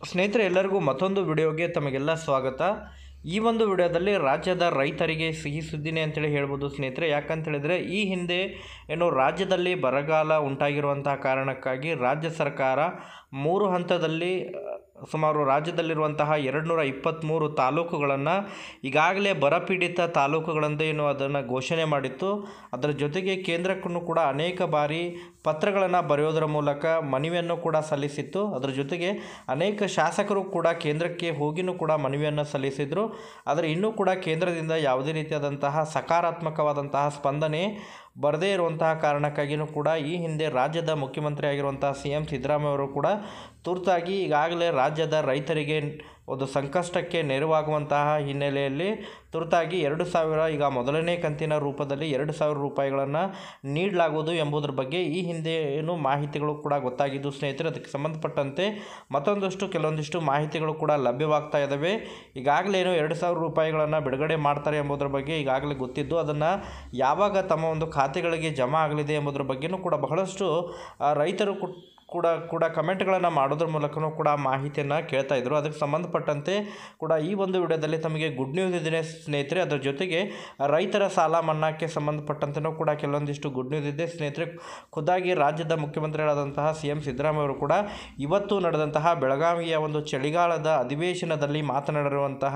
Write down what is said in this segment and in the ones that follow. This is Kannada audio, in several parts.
ಸ್ನೇಹಿತರೆ, ಎಲ್ಲರಿಗೂ ಮತ್ತೊಂದು ವಿಡಿಯೋಗೆ ತಮಗೆಲ್ಲ ಸ್ವಾಗತ. ಈ ಒಂದು ವಿಡಿಯೋದಲ್ಲಿ ರಾಜ್ಯದ ರೈತರಿಗೆ ಸಿಹಿ ಸುದ್ದಿನೇ ಅಂತೇಳಿ ಹೇಳ್ಬೋದು ಸ್ನೇಹಿತರೆ. ಯಾಕಂತ ಹೇಳಿದರೆ, ಈ ಹಿಂದೆ ರಾಜ್ಯದಲ್ಲಿ ಬರಗಾಲ ಉಂಟಾಗಿರುವಂತಹ ಕಾರಣಕ್ಕಾಗಿ ರಾಜ್ಯ ಸರ್ಕಾರ 3 ಹಂತದಲ್ಲಿ ಸುಮಾರು ರಾಜ್ಯದಲ್ಲಿರುವಂತಹ 223 ತಾಲೂಕುಗಳನ್ನು ಈಗಾಗಲೇ ಬರಪೀಡಿತ ತಾಲೂಕುಗಳೆಂದು ಅದನ್ನು ಘೋಷಣೆ ಮಾಡಿತ್ತು. ಅದರ ಜೊತೆಗೆ ಕೇಂದ್ರಕ್ಕೂ ಕೂಡ ಅನೇಕ ಬಾರಿ ಪತ್ರಗಳನ್ನು ಬರೆಯೋದರ ಮೂಲಕ ಮನವಿಯನ್ನು ಕೂಡ ಸಲ್ಲಿಸಿತ್ತು. ಅದರ ಜೊತೆಗೆ ಅನೇಕ ಶಾಸಕರು ಕೂಡ ಕೇಂದ್ರಕ್ಕೆ ಹೋಗಿಯೂ ಕೂಡ ಮನವಿಯನ್ನು ಸಲ್ಲಿಸಿದರು. ಆದರೆ ಇನ್ನೂ ಕೂಡ ಕೇಂದ್ರದಿಂದ ಯಾವುದೇ ರೀತಿಯಾದಂತಹ ಸಕಾರಾತ್ಮಕವಾದಂತಹ ಸ್ಪಂದನೆ ಬರದೇ ಇರುವಂತಹ ಕಾರಣಕ್ಕಾಗಿಯೂ ಕೂಡ ಈ ಹಿಂದೆ ರಾಜ್ಯದ ಮುಖ್ಯಮಂತ್ರಿ ಆಗಿರುವಂತಹ CM ಸಿದ್ದರಾಮಯ್ಯ ಅವರು ಕೂಡ ತುರ್ತಾಗಿ ಈಗಾಗಲೇ ರಾಜ್ಯದ ರೈತರಿಗೆ ಒಂದು ಸಂಕಷ್ಟಕ್ಕೆ ನೆರವಾಗುವಂತಹ ಹಿನ್ನೆಲೆಯಲ್ಲಿ ತುರ್ತಾಗಿ 2,000 ಈಗ ಮೊದಲನೇ ಕಂತಿನ ರೂಪದಲ್ಲಿ 2,000 ರೂಪಾಯಿಗಳನ್ನು ನೀಡಲಾಗುವುದು ಎಂಬುದರ ಬಗ್ಗೆ ಈ ಹಿಂದೆ ಮಾಹಿತಿಗಳು ಕೂಡ ಗೊತ್ತಾಗಿದ್ದು ಸ್ನೇಹಿತರೆ. ಅದಕ್ಕೆ ಸಂಬಂಧಪಟ್ಟಂತೆ ಕೆಲವೊಂದಿಷ್ಟು ಮಾಹಿತಿಗಳು ಕೂಡ ಲಭ್ಯವಾಗ್ತಾ ಇದ್ದಾವೆ. ಈಗಾಗಲೇ 2,000 ರೂಪಾಯಿಗಳನ್ನು ಬಿಡುಗಡೆ ಮಾಡ್ತಾರೆ ಎಂಬುದರ ಬಗ್ಗೆ ಈಗಾಗಲೇ ಗೊತ್ತಿದ್ದು, ಅದನ್ನು ಯಾವಾಗ ತಮ್ಮ ಒಂದು ಖಾತೆಗಳಿಗೆ ಜಮಾ ಆಗಲಿದೆ ಎಂಬುದರ ಬಗ್ಗೆಯೂ ಕೂಡ ಬಹಳಷ್ಟು ರೈತರು ಕೂಡ ಕಮೆಂಟ್ಗಳನ್ನು ಮಾಡೋದ್ರ ಮೂಲಕನೂ ಕೂಡ ಮಾಹಿತಿಯನ್ನು ಕೇಳ್ತಾ ಇದ್ದರು. ಅದಕ್ಕೆ ಸಂಬಂಧಪಟ್ಟಂತೆ ಕೂಡ ಈ ಒಂದು ವಿಡಿಯೋದಲ್ಲಿ ತಮಗೆ ಗುಡ್ ನ್ಯೂಸ್ ಇದೆ ಸ್ನೇಹಿತರೆ. ಅದರ ಜೊತೆಗೆ ರೈತರ ಸಾಲ ಮನ್ನಾಕ್ಕೆ ಸಂಬಂಧಪಟ್ಟಂತೆಯೂ ಕೂಡ ಕೆಲವೊಂದಿಷ್ಟು ಗುಡ್ ನ್ಯೂಸ್ ಇದೆ ಸ್ನೇಹಿತರೆ. ಖುದ್ದಾಗಿ ರಾಜ್ಯದ ಮುಖ್ಯಮಂತ್ರಿಗಳಾದಂತಹ CM ಸಿದ್ದರಾಮಯ್ಯ ಅವರು ಕೂಡ ಇವತ್ತು ನಡೆದಂತಹ ಬೆಳಗಾವಿಯ ಒಂದು ಚಳಿಗಾಲದ ಅಧಿವೇಶನದಲ್ಲಿ ಮಾತನಾಡಿರುವಂತಹ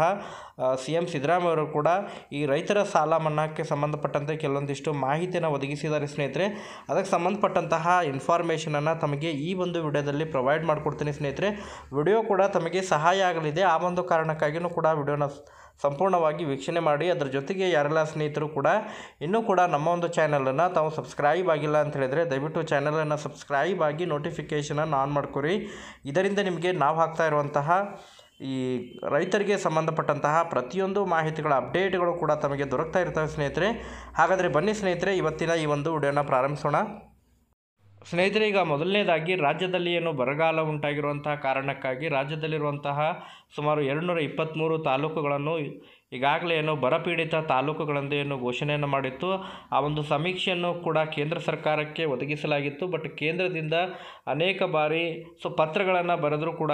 CM ಸಿದ್ದರಾಮಯ್ಯ ಅವರು ಕೂಡ ಈ ರೈತರ ಸಾಲ ಮನ್ನಾಕ್ಕೆ ಸಂಬಂಧಪಟ್ಟಂತೆ ಕೆಲವೊಂದಿಷ್ಟು ಮಾಹಿತಿಯನ್ನು ಒದಗಿಸಿದ್ದಾರೆ ಸ್ನೇಹಿತರೆ. ಅದಕ್ಕೆ ಸಂಬಂಧಪಟ್ಟಂತಹ ಇನ್ಫಾರ್ಮೇಷನನ್ನು ತಮಗೆ ಈ ಒಂದು ವಿಡಿಯೋದಲ್ಲಿ ಪ್ರೊವೈಡ್ ಮಾಡಿಕೊಡ್ತೀನಿ ಸ್ನೇಹಿತರೆ. ವಿಡಿಯೋ ಕೂಡ ತಮಗೆ ಸಹಾಯ ಆಗಲಿದೆ. ಆ ಒಂದು ಕಾರಣಕ್ಕಾಗಿಯೂ ಕೂಡ ವಿಡಿಯೋನ ಸಂಪೂರ್ಣವಾಗಿ ವೀಕ್ಷಣೆ ಮಾಡಿ. ಅದರ ಜೊತೆಗೆ ಯಾರೆಲ್ಲ ಸ್ನೇಹಿತರು ಕೂಡ ಇನ್ನೂ ಕೂಡ ನಮ್ಮ ಒಂದು ಚಾನಲನ್ನು ತಾವು ಸಬ್ಸ್ಕ್ರೈಬ್ ಆಗಿಲ್ಲ ಅಂತ ಹೇಳಿದರೆ ದಯವಿಟ್ಟು ಚಾನಲನ್ನು ಸಬ್ಸ್ಕ್ರೈಬ್ ಆಗಿ ನೋಟಿಫಿಕೇಷನನ್ನು ಆನ್ ಮಾಡ್ಕೊರಿ. ಇದರಿಂದ ನಿಮಗೆ ನಾವು ಹಾಕ್ತಾ ಇರುವಂತಹ ಈ ರೈತರಿಗೆ ಸಂಬಂಧಪಟ್ಟಂತಹ ಪ್ರತಿಯೊಂದು ಮಾಹಿತಿಗಳ ಅಪ್ಡೇಟ್ಗಳು ಕೂಡ ತಮಗೆ ದೊರಕ್ತಾ ಇರ್ತವೆ ಸ್ನೇಹಿತರೆ. ಹಾಗಾದರೆ ಬನ್ನಿ ಸ್ನೇಹಿತರೆ, ಇವತ್ತಿನ ಈ ಒಂದು ವಿಡಿಯೋನ ಪ್ರಾರಂಭಿಸೋಣ. ಸ್ನೇಹಿತರೆ, ಈಗ ಮೊದಲನೇದಾಗಿ ರಾಜ್ಯದಲ್ಲಿ ಬರಗಾಲ ಉಂಟಾಗಿರುವಂತಹ ಕಾರಣಕ್ಕಾಗಿ ರಾಜ್ಯದಲ್ಲಿರುವಂತಹ ಸುಮಾರು 223 ತಾಲೂಕುಗಳನ್ನು ಈಗಾಗಲೇ ಬರಪೀಡಿತ ತಾಲೂಕುಗಳೆಂದು ಘೋಷಣೆಯನ್ನು ಮಾಡಿತ್ತು. ಆ ಒಂದು ಸಮೀಕ್ಷೆಯನ್ನು ಕೂಡ ಕೇಂದ್ರ ಸರ್ಕಾರಕ್ಕೆ ಒದಗಿಸಲಾಗಿತ್ತು. ಬಟ್ ಕೇಂದ್ರದಿಂದ ಅನೇಕ ಬಾರಿ ಪತ್ರಗಳನ್ನು ಬರೆದರೂ ಕೂಡ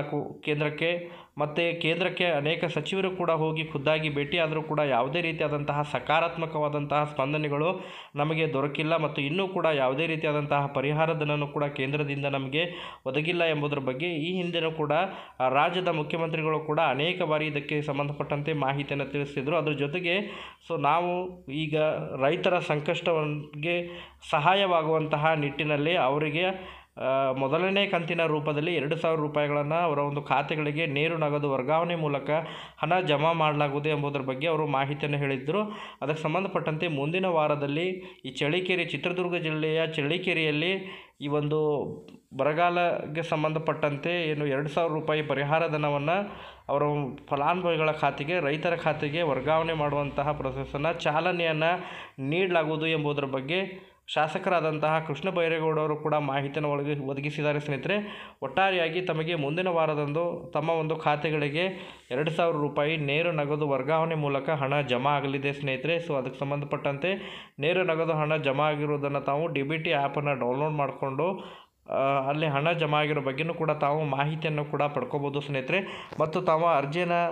ಕೇಂದ್ರಕ್ಕೆ ಅನೇಕ ಸಚಿವರು ಕೂಡ ಹೋಗಿ ಖುದ್ದಾಗಿ ಭೇಟಿಯಾದರೂ ಕೂಡ ಯಾವುದೇ ರೀತಿಯಾದಂತಹ ಸಕಾರಾತ್ಮಕವಾದಂತಹ ಸ್ಪಂದನೆಗಳು ನಮಗೆ ದೊರಕಿಲ್ಲ ಮತ್ತು ಇನ್ನೂ ಕೂಡ ಯಾವುದೇ ರೀತಿಯಾದಂತಹ ಪರಿಹಾರಧನವನ್ನು ಕೂಡ ಕೇಂದ್ರದಿಂದ ನಮಗೆ ಒದಗಿಲ್ಲ ಎಂಬುದರ ಬಗ್ಗೆ ಈ ಹಿಂದೆನೂ ಕೂಡ ರಾಜ್ಯದ ಮುಖ್ಯಮಂತ್ರಿಗಳು ಕೂಡ ಅನೇಕ ಬಾರಿ ಇದಕ್ಕೆ ಸಂಬಂಧಪಟ್ಟಂತೆ ಮಾಹಿತಿಯನ್ನು ತಿಳಿಸಿದರು. ಅದರ ಜೊತೆಗೆ ನಾವು ಈಗ ರೈತರ ಸಂಕಷ್ಟಕ್ಕೆ ಸಹಾಯವಾಗುವಂತಹ ನಿಟ್ಟಿನಲ್ಲಿ ಅವರಿಗೆ ಮೊದಲನೇ ಕಂತಿನ ರೂಪದಲ್ಲಿ 2,000 ರೂಪಾಯಿಗಳನ್ನು ಅವರ ಒಂದು ಖಾತೆಗಳಿಗೆ ನೇರ ನಗದು ವರ್ಗಾವಣೆ ಮೂಲಕ ಹಣ ಜಮಾ ಮಾಡಲಾಗುವುದು ಎಂಬುದರ ಬಗ್ಗೆ ಅವರು ಮಾಹಿತಿಯನ್ನು ಹೇಳಿದ್ದರು. ಅದಕ್ಕೆ ಸಂಬಂಧಪಟ್ಟಂತೆ ಮುಂದಿನ ವಾರದಲ್ಲಿ ಈ ಚಿತ್ರದುರ್ಗ ಜಿಲ್ಲೆಯ ಚಳ್ಳಕೆರೆಯಲ್ಲಿ ಈ ಒಂದು ಬರಗಾಲಕ್ಕೆ ಸಂಬಂಧಪಟ್ಟಂತೆ 2,000 ರೂಪಾಯಿ ಪರಿಹಾರ ಧನವನ್ನು ಅವರ ಫಲಾನುಭವಿಗಳ ಖಾತೆಗೆ, ರೈತರ ಖಾತೆಗೆ ವರ್ಗಾವಣೆ ಮಾಡುವಂತಹ ಪ್ರೊಸೆಸನ್ನು ಚಾಲನೆಯನ್ನು ನೀಡಲಾಗುವುದು ಎಂಬುದರ ಬಗ್ಗೆ ಶಾಸಕರಾದಂತಹ ಕೃಷ್ಣ ಬೈರೇಗೌಡರು ಕೂಡ ಮಾಹಿತಿಯನ್ನು ಒದಗಿಸಿದ್ದಾರೆ ಸ್ನೇಹಿತರೆ. ಒಟ್ಟಾರೆಯಾಗಿ ತಮಗೆ ಮುಂದಿನ ವಾರದಂದು ತಮ್ಮ ಒಂದು ಖಾತೆಗಳಿಗೆ 2,000 ರೂಪಾಯಿ ನೇರ ನಗದು ವರ್ಗಾವಣೆ ಮೂಲಕ ಹಣ ಜಮಾ ಆಗಲಿದೆ ಸ್ನೇಹಿತರೆ. ಅದಕ್ಕೆ ಸಂಬಂಧಪಟ್ಟಂತೆ ನೇರ ನಗದು ಹಣ ಜಮಾ ಆಗಿರುವುದನ್ನು ತಾವು DBT ಆ್ಯಪನ್ನು ಡೌನ್ಲೋಡ್ ಮಾಡಿಕೊಂಡು ಅಲ್ಲಿ ಹಣ ಜಮಾ ಆಗಿರೋ ಬಗ್ಗೆಯೂ ಕೂಡ ತಾವು ಮಾಹಿತಿಯನ್ನು ಕೂಡ ಪಡ್ಕೋಬೋದು ಸ್ನೇಹಿತರೆ. ಮತ್ತು ತಾವು ಅರ್ಜಿಯನ್ನು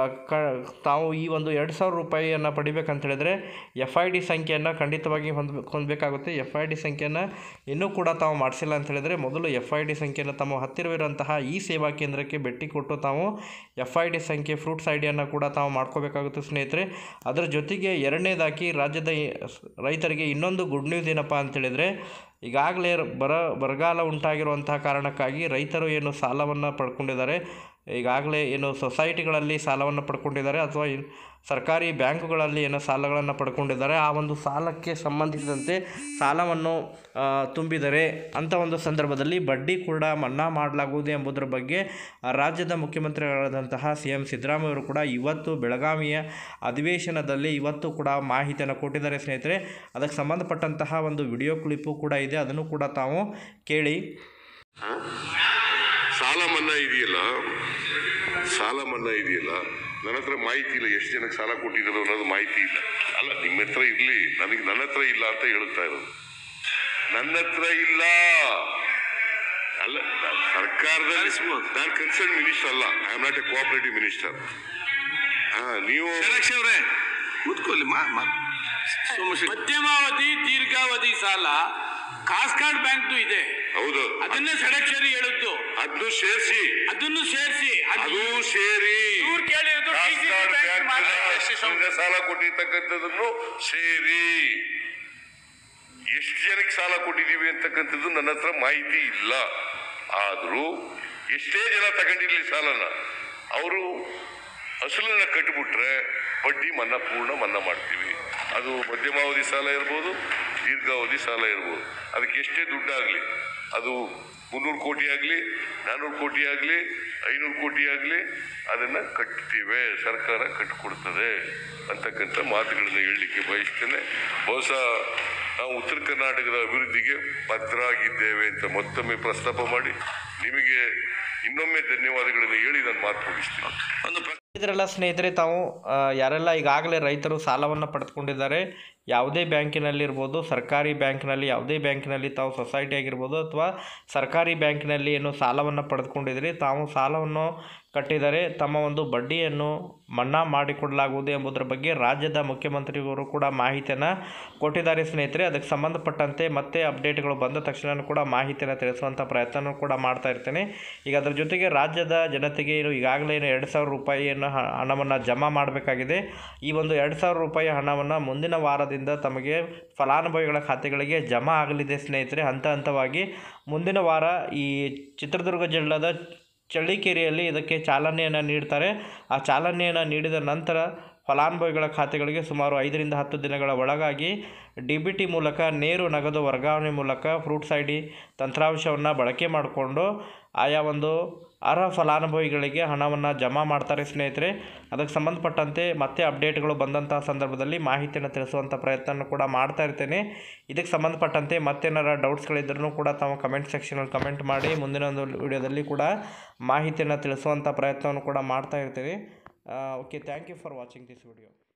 ತಾವು ಈ ಒಂದು 2,000 ರೂಪಾಯಿಯನ್ನು ಪಡಿಬೇಕಂತ ಹೇಳಿದರೆ FID ಸಂಖ್ಯೆಯನ್ನು ಖಂಡಿತವಾಗಿ ಹೊಂದಬೇಕಾಗುತ್ತೆ. FID ಸಂಖ್ಯೆಯನ್ನು ಇನ್ನೂ ಕೂಡ ತಾವು ಮಾಡಿಸಿಲ್ಲ ಅಂತ ಹೇಳಿದರೆ ಮೊದಲು FID ಸಂಖ್ಯೆಯನ್ನು ತಮ್ಮ ಹತ್ತಿರವಿರುವಂತಹ ಈ ಸೇವಾ ಕೇಂದ್ರಕ್ಕೆ ಭೇಟಿ ಕೊಟ್ಟು ತಾವು FID ಸಂಖ್ಯೆ ಫ್ರೂಟ್ಸ್ ಐಡಿಯನ್ನು ಕೂಡ ತಾವು ಮಾಡ್ಕೋಬೇಕಾಗುತ್ತೆ ಸ್ನೇಹಿತರೆ. ಅದರ ಜೊತೆಗೆ ಎರಡನೇದಾಗಿ ರಾಜ್ಯದ ರೈತರಿಗೆ ಇನ್ನೊಂದು ಗುಡ್ ನ್ಯೂಸ್ ಏನಪ್ಪ ಅಂತೇಳಿದರೆ, ಈಗಾಗಲೇ ಬರಗಾಲ ಉಂಟಾಗಿರುವಂತಹ ಕಾರಣಕ್ಕಾಗಿ ರೈತರು ಸಾಲವನ್ನು ಪಡ್ಕೊಂಡಿದ್ದಾರೆ, ಈಗಾಗಲೇ ಸೊಸೈಟಿಗಳಲ್ಲಿ ಸಾಲವನ್ನು ಪಡ್ಕೊಂಡಿದ್ದಾರೆ ಅಥವಾ ಸರ್ಕಾರಿ ಬ್ಯಾಂಕುಗಳಲ್ಲಿ ಸಾಲಗಳನ್ನು ಪಡ್ಕೊಂಡಿದ್ದಾರೆ. ಆ ಒಂದು ಸಾಲಕ್ಕೆ ಸಂಬಂಧಿಸಿದಂತೆ ಸಾಲವನ್ನು ತುಂಬಿದರೆ ಅಂಥ ಒಂದು ಸಂದರ್ಭದಲ್ಲಿ ಬಡ್ಡಿ ಕೂಡ ಮನ್ನಾ ಮಾಡಲಾಗುವುದು ಎಂಬುದರ ಬಗ್ಗೆ ರಾಜ್ಯದ ಮುಖ್ಯಮಂತ್ರಿಗಳಾದಂತಹ CM ಸಿದ್ದರಾಮಯ್ಯ ಅವರು ಕೂಡ ಇವತ್ತು ಬೆಳಗಾವಿಯ ಅಧಿವೇಶನದಲ್ಲಿ ಇವತ್ತು ಕೂಡ ಮಾಹಿತಿಯನ್ನು ಕೊಟ್ಟಿದ್ದಾರೆ ಸ್ನೇಹಿತರೆ. ಅದಕ್ಕೆ ಸಂಬಂಧಪಟ್ಟಂತಹ ಒಂದು ವಿಡಿಯೋ ಕ್ಲಿಪ್ಪು ಕೂಡ ಇದೆ, ಅದನ್ನು ಕೂಡ ತಾವು ಕೇಳಿ. ಸಾಲ ಮನ್ನಾ ಇದೆಯಲ್ಲ, ನನ್ನ ಹತ್ರ ಮಾಹಿತಿ ಇಲ್ಲ. ಎಷ್ಟು ಜನಕ್ಕೆ ಸಾಲ ಕೊಟ್ಟಿದ್ರು ಅನ್ನೋದು ಮಾಹಿತಿ ಇಲ್ಲ. ಅಲ್ಲ, ನಿಮ್ಮ ಹತ್ರ ಇರಲಿ, ನನ್ನ ಹತ್ರ ಇಲ್ಲ ಅಂತ ಹೇಳ್ತಾ ಇರೋದು. ನನ್ನ ಹತ್ರ ಇಲ್ಲ ಅಲ್ಲ ಸರ್ಕಾರದಲ್ಲಿ ನಾನು ಕನ್ಸರ್ನ್ ಮಿನಿಸ್ಟರ್ ಅಲ್ಲ, I am not a cooperative minister. ನೀವು ಅವರೇ ಕೂತ್ಕೊಳ್ಳಿ. ಮಧ್ಯಮಾವಧಿ ದೀರ್ಘಾವಧಿ ಸಾಲ ಕಾಸ್ಕಾಡ್ ಬ್ಯಾಂಕ್ ಇದೆ. ಹೌದು, ಅದನ್ನೇ ಷಡಕ್ಷರಿ ಹೇಳಿದ್ದು. ಅದನ್ನು ಸೇರಿಸಿ ಸಾಲ ಕೊಟ್ಟಿರ್ತಕ್ಕಂಥದ್ದನ್ನು ಸೇರಿ ಎಷ್ಟು ಜನಕ್ಕೆ ಸಾಲ ಕೊಟ್ಟಿದ್ದೀವಿ ಅಂತಕ್ಕಂಥದ್ದು ನನ್ನ ಹತ್ರ ಮಾಹಿತಿ ಇಲ್ಲ. ಆದರೂ ಎಷ್ಟೇ ಜನ ತಗೊಂಡಿರ್ಲಿ ಸಾಲನ, ಅವರು ಅಸಲನ್ನ ಕಟ್ಟಿಬಿಟ್ರೆ ಬಡ್ಡಿ ಪೂರ್ಣ ಮನ್ನಾ ಮಾಡ್ತೀವಿ. ಅದು ಮಧ್ಯಮಾವಧಿ ಸಾಲ ಇರ್ಬೋದು, ದೀರ್ಘಾವಧಿ ಸಾಲ ಇರ್ಬೋದು. ಅದಕ್ಕೆ ಎಷ್ಟೇ ದುಡ್ಡಾಗಲಿ, ಅದು 300 ಕೋಟಿ ಆಗಲಿ, 400 ಕೋಟಿ ಆಗಲಿ, 500 ಕೋಟಿ ಆಗಲಿ, ಅದನ್ನು ಕಟ್ತೀವಿ, ಸರ್ಕಾರ ಕಟ್ಟಿಕೊಡ್ತದೆ ಅಂತಕ್ಕಂಥ ಮಾತುಗಳನ್ನು ಹೇಳಲಿಕ್ಕೆ ಬಯಸ್ತೇನೆ. ಬಹುಶಃ ನಾವು ಉತ್ತರ ಕರ್ನಾಟಕದ ಅಭಿವೃದ್ಧಿಗೆ ಬದ್ಧರಾಗಿದ್ದೇವೆ ಅಂತ ಮತ್ತೊಮ್ಮೆ ಪ್ರಸ್ತಾಪ ಮಾಡಿ ನಿಮಗೆ ಇನ್ನೊಮ್ಮೆ ಧನ್ಯವಾದಗಳನ್ನು ಹೇಳಿ ನಾನು ಮಾತು ಮುಗಿಸ್ತೀನಿ. ಇದರೆಲ್ಲ ಸ್ನೇಹಿತರೆ, ತಾವು ಯಾರೆಲ್ಲ ಈಗಾಗಲೇ ರೈತರು ಸಾಲವನ್ನು ಪಡೆದುಕೊಂಡಿದ್ದಾರೆ, ಯಾವುದೇ ಬ್ಯಾಂಕಿನಲ್ಲಿರ್ಬೋದು, ಸರ್ಕಾರಿ ಬ್ಯಾಂಕಿನಲ್ಲಿ, ಯಾವುದೇ ಬ್ಯಾಂಕಿನಲ್ಲಿ ತಾವು ಸೊಸೈಟಿ ಆಗಿರ್ಬೋದು ಅಥವಾ ಸರ್ಕಾರಿ ಬ್ಯಾಂಕಿನಲ್ಲಿ ಏನು ಸಾಲವನ್ನು ಪಡೆದುಕೊಂಡಿದ್ದೀರಿ, ತಾವು ಸಾಲವನ್ನು ಕಟ್ಟಿದರೆ ತಮ್ಮ ಒಂದು ಬಡ್ಡಿಯನ್ನು ಮನ್ನಾ ಮಾಡಿಕೊಡಲಾಗುವುದು ಎಂಬುದರ ಬಗ್ಗೆ ರಾಜ್ಯದ ಮುಖ್ಯಮಂತ್ರಿಗಳು ಕೂಡ ಮಾಹಿತಿಯನ್ನು ಕೊಟ್ಟಿದ್ದಾರೆ ಸ್ನೇಹಿತರೆ. ಅದಕ್ಕೆ ಸಂಬಂಧಪಟ್ಟಂತೆ ಮತ್ತೆ ಅಪ್ಡೇಟ್ಗಳು ಬಂದ ತಕ್ಷಣ ಕೂಡ ಮಾಹಿತಿಯನ್ನು ತಿಳಿಸುವಂಥ ಪ್ರಯತ್ನ ಕೂಡ ಮಾಡ್ತಾ ಇರ್ತೇನೆ. ಈಗ ಅದರ ಜೊತೆಗೆ ರಾಜ್ಯದ ಜನತೆಗೆ ಈಗಾಗಲೇ 2,000 ರೂಪಾಯಿಯನ್ನು ಹಣವನ್ನು ಜಮಾ ಮಾಡಬೇಕಾಗಿದೆ. ಈ ಒಂದು 2,000 ರೂಪಾಯಿ ಹಣವನ್ನು ಮುಂದಿನ ವಾರದಿಂದ ತಮಗೆ ಫಲಾನುಭವಿಗಳ ಖಾತೆಗಳಿಗೆ ಜಮಾ ಆಗಲಿದೆ ಸ್ನೇಹಿತರೆ. ಹಂತ ಹಂತವಾಗಿ ಮುಂದಿನ ವಾರ ಈ ಚಿತ್ರದುರ್ಗ ಜಿಲ್ಲೆಯ ಚಳ್ಳಕೆರೆಯಲ್ಲಿ ಇದಕ್ಕೆ ಚಾಲನೆಯನ್ನು ನೀಡ್ತಾರೆ. ಆ ಚಾಲನೆಯನ್ನು ನೀಡಿದ ನಂತರ ಫಲಾನುಭವಿಗಳ ಖಾತೆಗಳಿಗೆ ಸುಮಾರು 5 ರಿಂದ 10 ದಿನಗಳ ಒಳಗಾಗಿ DBT ಮೂಲಕ ನೇರು ನಗದು ವರ್ಗಾವಣೆ ಮೂಲಕ ಫ್ರೂಟ್ಸ್ ID ತಂತ್ರಾಂಶವನ್ನು ಬಳಕೆ ಮಾಡಿಕೊಂಡು ಆಯಾ ಒಂದು ಅರ್ಹ ಫಲಾನುಭವಿಗಳಿಗೆ ಹಣವನ್ನು ಜಮಾ ಮಾಡ್ತಾರೆ ಸ್ನೇಹಿತರೆ. ಅದಕ್ಕೆ ಸಂಬಂಧಪಟ್ಟಂತೆ ಮತ್ತೆ ಅಪ್ಡೇಟ್ಗಳು ಬಂದಂಥ ಸಂದರ್ಭದಲ್ಲಿ ಮಾಹಿತಿಯನ್ನು ತಿಳಿಸುವಂಥ ಪ್ರಯತ್ನ ಕೂಡ ಮಾಡ್ತಾ ಇರ್ತೇನೆ. ಇದಕ್ಕೆ ಸಂಬಂಧಪಟ್ಟಂತೆ ಮತ್ತೇನಾರ ಡೌಟ್ಸ್ಗಳಿದ್ರೂ ಕೂಡ ತಾವು ಕಮೆಂಟ್ ಸೆಕ್ಷನಲ್ಲಿ ಕಮೆಂಟ್ ಮಾಡಿ ಮುಂದಿನ ಒಂದು ವಿಡಿಯೋದಲ್ಲಿ ಕೂಡ ಮಾಹಿತಿಯನ್ನು ತಿಳಿಸುವಂಥ ಪ್ರಯತ್ನವನ್ನು ಕೂಡ ಮಾಡ್ತಾ ಇರ್ತೀವಿ. Okay, thank you for watching this video.